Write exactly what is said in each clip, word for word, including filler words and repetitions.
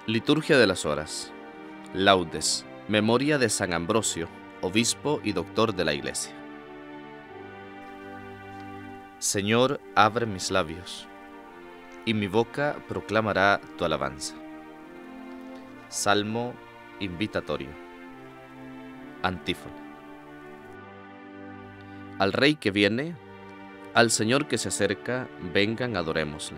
Liturgia de las Horas. Laudes. Memoria de San Ambrosio, obispo y doctor de la Iglesia. Señor, abre mis labios, y mi boca proclamará tu alabanza. Salmo invitatorio. Antífona. Al Rey que viene, al Señor que se acerca, vengan, adorémosle.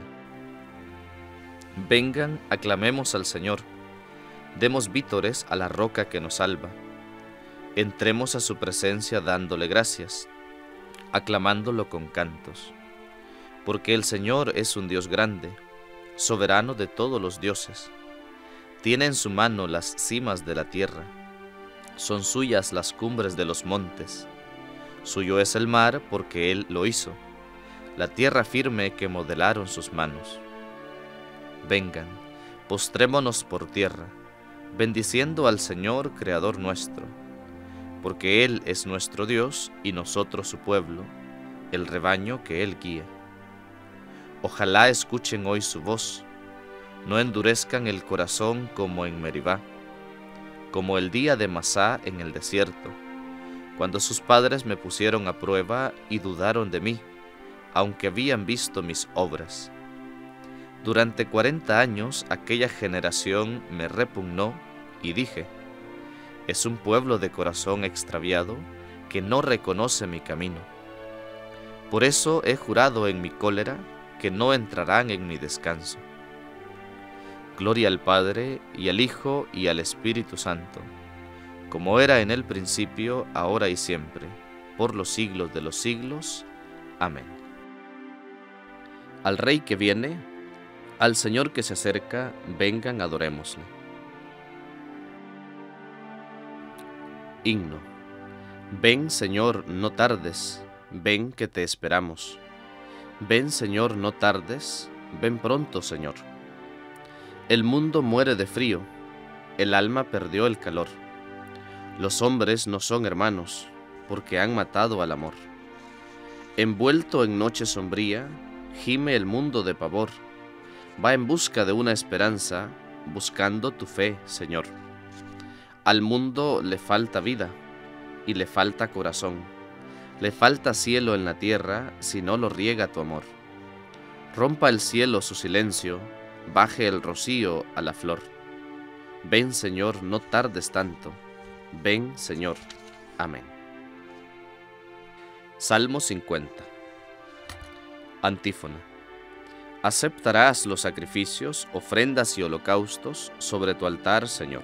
Vengan, aclamemos al Señor, demos vítores a la roca que nos salva. Entremos a su presencia dándole gracias, aclamándolo con cantos. Porque el Señor es un Dios grande, soberano de todos los dioses. Tiene en su mano las cimas de la tierra, son suyas las cumbres de los montes. Suyo es el mar porque Él lo hizo, la tierra firme que modelaron sus manos. Vengan, postrémonos por tierra, bendiciendo al Señor, Creador nuestro, porque Él es nuestro Dios y nosotros su pueblo, el rebaño que Él guía. Ojalá escuchen hoy su voz, no endurezcan el corazón como en Meribá, como el día de Masá en el desierto, cuando sus padres me pusieron a prueba y dudaron de mí, aunque habían visto mis obras. Durante cuarenta años aquella generación me repugnó y dije, es un pueblo de corazón extraviado que no reconoce mi camino. Por eso he jurado en mi cólera que no entrarán en mi descanso. Gloria al Padre, y al Hijo, y al Espíritu Santo, como era en el principio, ahora y siempre, por los siglos de los siglos. Amén. Al Rey que viene, al Señor que se acerca, vengan, adorémosle. Himno. Ven, Señor, no tardes, ven que te esperamos. Ven, Señor, no tardes, ven pronto, Señor. El mundo muere de frío, el alma perdió el calor. Los hombres no son hermanos, porque han matado al amor. Envuelto en noche sombría, gime el mundo de pavor. Va en busca de una esperanza, buscando tu fe, Señor. Al mundo le falta vida, y le falta corazón. Le falta cielo en la tierra, si no lo riega tu amor. Rompa el cielo su silencio, baje el rocío a la flor. Ven, Señor, no tardes tanto. Ven, Señor. Amén. Salmo cincuenta. Antífona. Aceptarás los sacrificios, ofrendas y holocaustos sobre tu altar, Señor.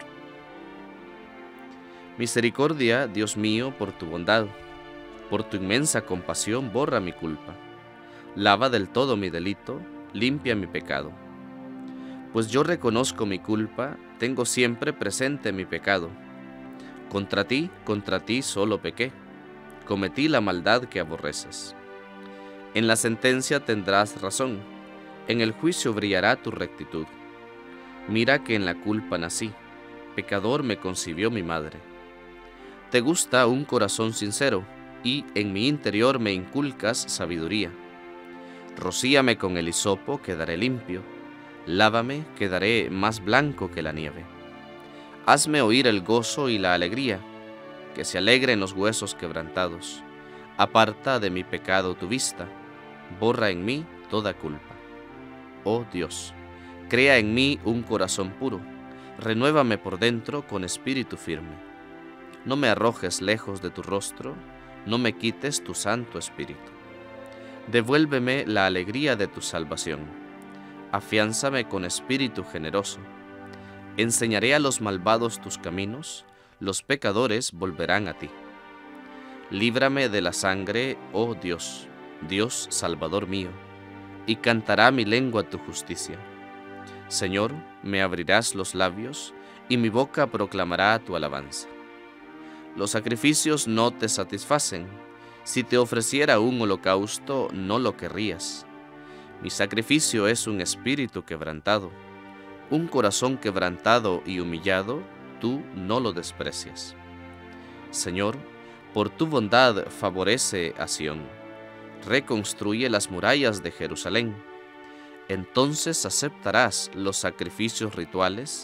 Misericordia, Dios mío, por tu bondad, por tu inmensa compasión, borra mi culpa. Lava del todo mi delito, limpia mi pecado. Pues yo reconozco mi culpa, tengo siempre presente mi pecado. Contra ti, contra ti solo pequé, cometí la maldad que aborreces. En la sentencia tendrás razón, en el juicio brillará tu rectitud. Mira que en la culpa nací, pecador me concibió mi madre. Te gusta un corazón sincero, y en mi interior me inculcas sabiduría. Rocíame con el hisopo, quedaré limpio. Lávame, quedaré más blanco que la nieve. Hazme oír el gozo y la alegría, que se alegren los huesos quebrantados. Aparta de mi pecado tu vista, borra en mí toda culpa. Oh Dios, crea en mí un corazón puro, renuévame por dentro con espíritu firme. No me arrojes lejos de tu rostro, no me quites tu santo espíritu. Devuélveme la alegría de tu salvación, afiánzame con espíritu generoso. Enseñaré a los malvados tus caminos, los pecadores volverán a ti. Líbrame de la sangre, oh Dios, Dios Salvador mío, y cantará mi lengua tu justicia. Señor, me abrirás los labios, y mi boca proclamará tu alabanza. Los sacrificios no te satisfacen. Si te ofreciera un holocausto, no lo querrías. Mi sacrificio es un espíritu quebrantado. Un corazón quebrantado y humillado, tú no lo desprecias. Señor, por tu bondad favorece a Sión. Reconstruye las murallas de Jerusalén. Entonces aceptarás los sacrificios rituales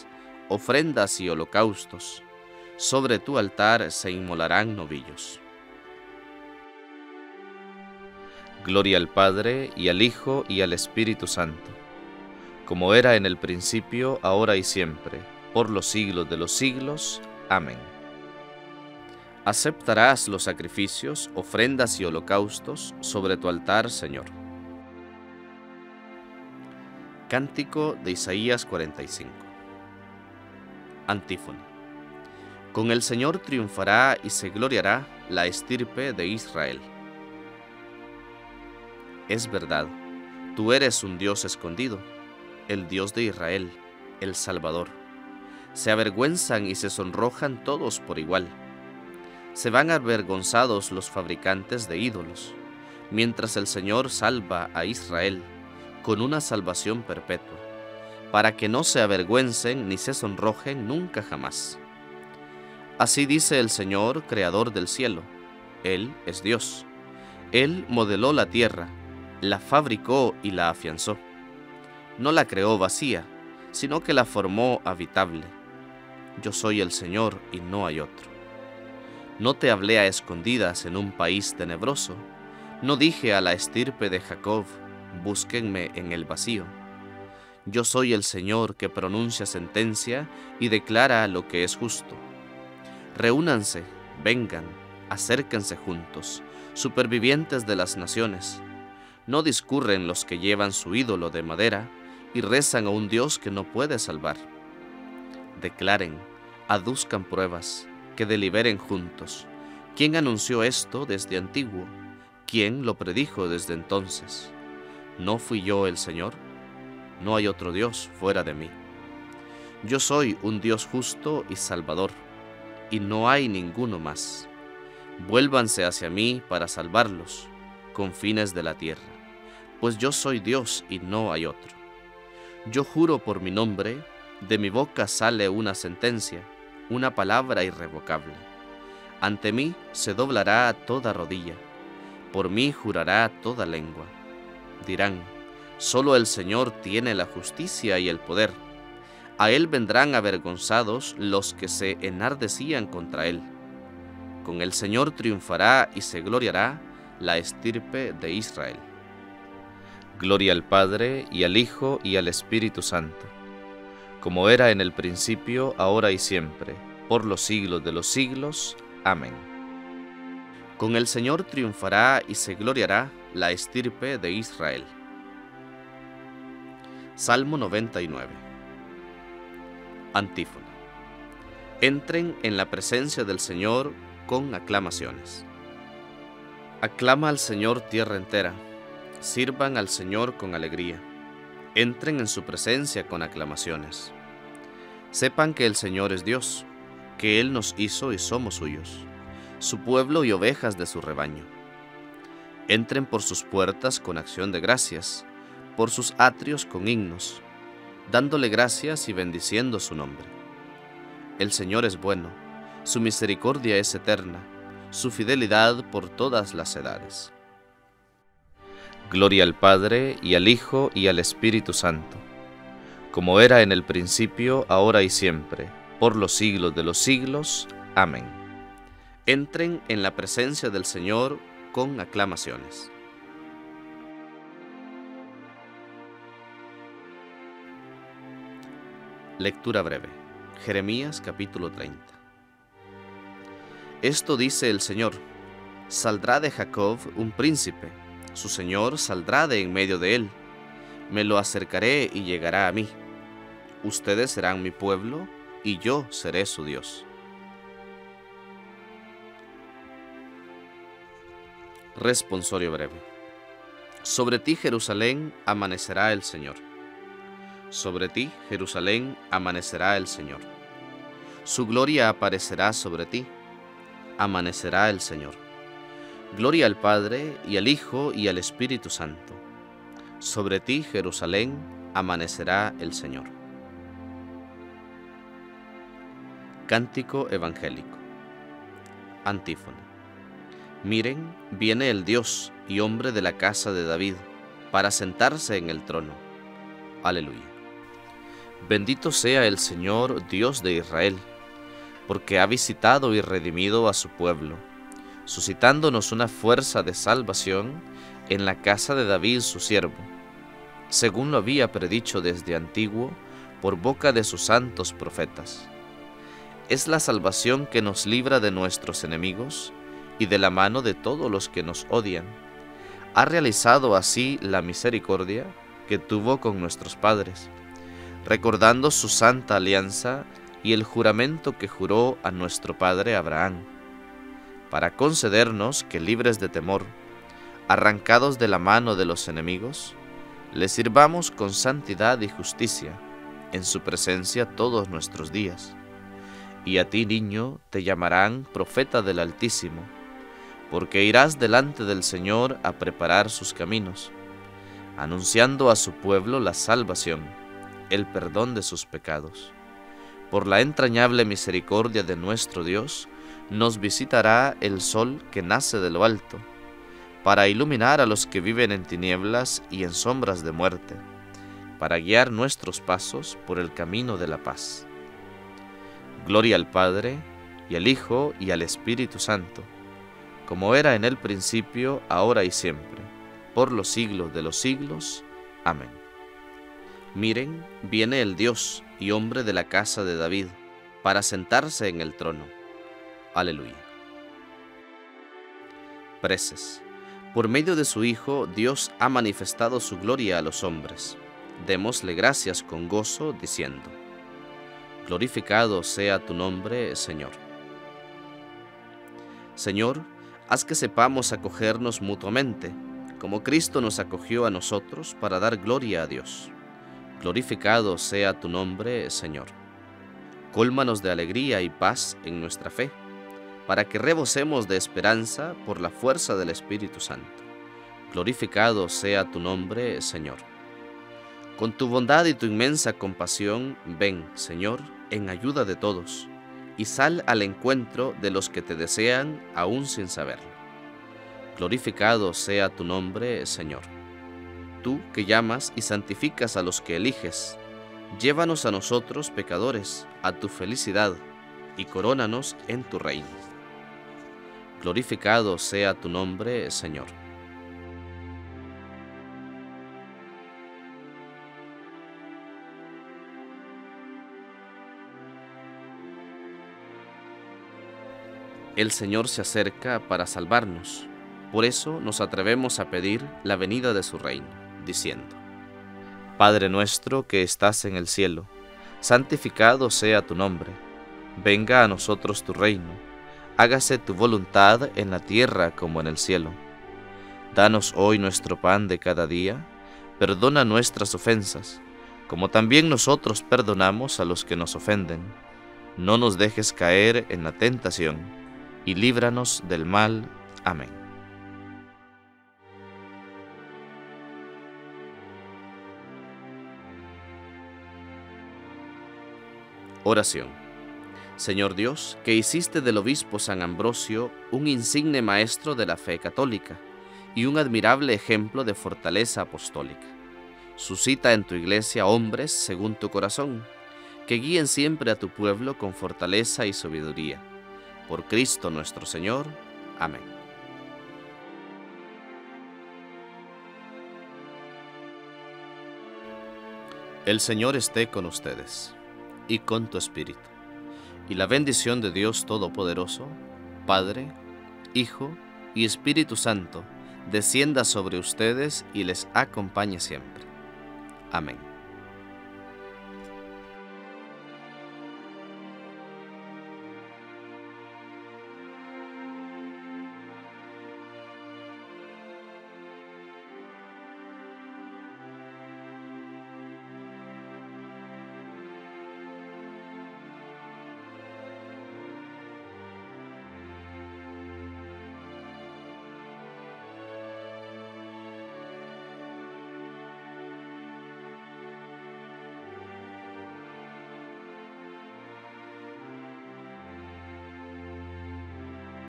ofrendas y holocaustos. Sobre tu altar se inmolarán novillos. Gloria al Padre, y al Hijo, y al Espíritu Santo, como era en el principio, ahora y siempre, por los siglos de los siglos. Amén. Aceptarás los sacrificios, ofrendas y holocaustos sobre tu altar, Señor. Cántico de Isaías cuarenta y cinco. Antífona. Con el Señor triunfará y se gloriará la estirpe de Israel. Es verdad, tú eres un Dios escondido, el Dios de Israel, el Salvador. Se avergüenzan y se sonrojan todos por igual. Se van avergonzados los fabricantes de ídolos, mientras el Señor salva a Israel con una salvación perpetua, para que no se avergüencen ni se sonrojen nunca jamás. Así dice el Señor, creador del cielo. Él es Dios. Él modeló la tierra, la fabricó y la afianzó. No la creó vacía, sino que la formó habitable. Yo soy el Señor y no hay otro. No te hablé a escondidas en un país tenebroso. No dije a la estirpe de Jacob, búsquenme en el vacío. Yo soy el Señor que pronuncia sentencia y declara lo que es justo. Reúnanse, vengan, acérquense juntos, supervivientes de las naciones. No discurren los que llevan su ídolo de madera y rezan a un Dios que no puede salvar. Declaren, aduzcan pruebas, que deliberen juntos. ¿Quién anunció esto desde antiguo? ¿Quién lo predijo desde entonces? ¿No fui yo el Señor? No hay otro Dios fuera de mí. Yo soy un Dios justo y salvador, y no hay ninguno más. Vuélvanse hacia mí para salvarlos, confines de la tierra, pues yo soy Dios y no hay otro. Yo juro por mi nombre, de mi boca sale una sentencia, una palabra irrevocable. Ante mí se doblará toda rodilla, por mí jurará toda lengua. Dirán, solo el Señor tiene la justicia y el poder. A Él vendrán avergonzados los que se enardecían contra Él. Con el Señor triunfará y se gloriará la estirpe de Israel. Gloria al Padre, y al Hijo, y al Espíritu Santo, como era en el principio, ahora y siempre, por los siglos de los siglos. Amén. Con el Señor triunfará y se gloriará la estirpe de Israel. Salmo noventa y nueve. Antífona. Entren en la presencia del Señor con aclamaciones. Aclama al Señor tierra entera, sirvan al Señor con alegría, entren en su presencia con aclamaciones. Sepan que el Señor es Dios, que Él nos hizo y somos suyos, su pueblo y ovejas de su rebaño. Entren por sus puertas con acción de gracias, por sus atrios con himnos, dándole gracias y bendiciendo su nombre. El Señor es bueno, su misericordia es eterna, su fidelidad por todas las edades. Gloria al Padre, y al Hijo, y al Espíritu Santo, como era en el principio, ahora y siempre, por los siglos de los siglos. Amén. Entren en la presencia del Señor con aclamaciones. Lectura breve. Jeremías capítulo treinta. Esto dice el Señor: saldrá de Jacob un príncipe, su Señor saldrá de en medio de él. Me lo acercaré y llegará a mí. Ustedes serán mi pueblo, y yo seré su Dios. Responsorio breve. Sobre ti, Jerusalén, amanecerá el Señor. Sobre ti, Jerusalén, amanecerá el Señor. Su gloria aparecerá sobre ti. Amanecerá el Señor. Gloria al Padre, y al Hijo, y al Espíritu Santo. Sobre ti, Jerusalén, amanecerá el Señor. Cántico evangélico. Antífona. Miren, viene el Dios y hombre de la casa de David, para sentarse en el trono. Aleluya. Bendito sea el Señor, Dios de Israel, porque ha visitado y redimido a su pueblo, suscitándonos una fuerza de salvación en la casa de David su siervo, según lo había predicho desde antiguo por boca de sus santos profetas. Es la salvación que nos libra de nuestros enemigos y de la mano de todos los que nos odian. Ha realizado así la misericordia que tuvo con nuestros padres, recordando su santa alianza y el juramento que juró a nuestro padre Abraham, para concedernos que, libres de temor, arrancados de la mano de los enemigos, le sirvamos con santidad y justicia en su presencia todos nuestros días. Y a ti, niño, te llamarán profeta del Altísimo, porque irás delante del Señor a preparar sus caminos, anunciando a su pueblo la salvación, el perdón de sus pecados. Por la entrañable misericordia de nuestro Dios, nos visitará el sol que nace de lo alto, para iluminar a los que viven en tinieblas y en sombras de muerte, para guiar nuestros pasos por el camino de la paz. Gloria al Padre, y al Hijo, y al Espíritu Santo, como era en el principio, ahora y siempre, por los siglos de los siglos. Amén. Miren, viene el Dios y hombre de la casa de David, para sentarse en el trono. Aleluya. Preces. Por medio de su Hijo, Dios ha manifestado su gloria a los hombres. Démosle gracias con gozo, diciendo: Glorificado sea tu nombre, Señor. Señor, haz que sepamos acogernos mutuamente, como Cristo nos acogió a nosotros para dar gloria a Dios. Glorificado sea tu nombre, Señor. Cólmanos de alegría y paz en nuestra fe, para que rebosemos de esperanza por la fuerza del Espíritu Santo. Glorificado sea tu nombre, Señor. Con tu bondad y tu inmensa compasión, ven, Señor, en ayuda de todos, y sal al encuentro de los que te desean aún sin saberlo. Glorificado sea tu nombre, Señor. Tú que llamas y santificas a los que eliges, llévanos a nosotros, pecadores, a tu felicidad, y corónanos en tu reino. Glorificado sea tu nombre, Señor. El Señor se acerca para salvarnos. Por eso nos atrevemos a pedir la venida de su reino, diciendo: Padre nuestro que estás en el cielo, santificado sea tu nombre. Venga a nosotros tu reino. Hágase tu voluntad en la tierra como en el cielo. Danos hoy nuestro pan de cada día. Perdona nuestras ofensas, como también nosotros perdonamos a los que nos ofenden. No nos dejes caer en la tentación, y líbranos del mal. Amén. Oración. Señor Dios, que hiciste del obispo San Ambrosio un insigne maestro de la fe católica y un admirable ejemplo de fortaleza apostólica, suscita en tu iglesia hombres según tu corazón, que guíen siempre a tu pueblo con fortaleza y sabiduría. Por Cristo nuestro Señor. Amén. El Señor esté con ustedes y con tu espíritu. Y la bendición de Dios Todopoderoso, Padre, Hijo y Espíritu Santo, descienda sobre ustedes y les acompañe siempre. Amén.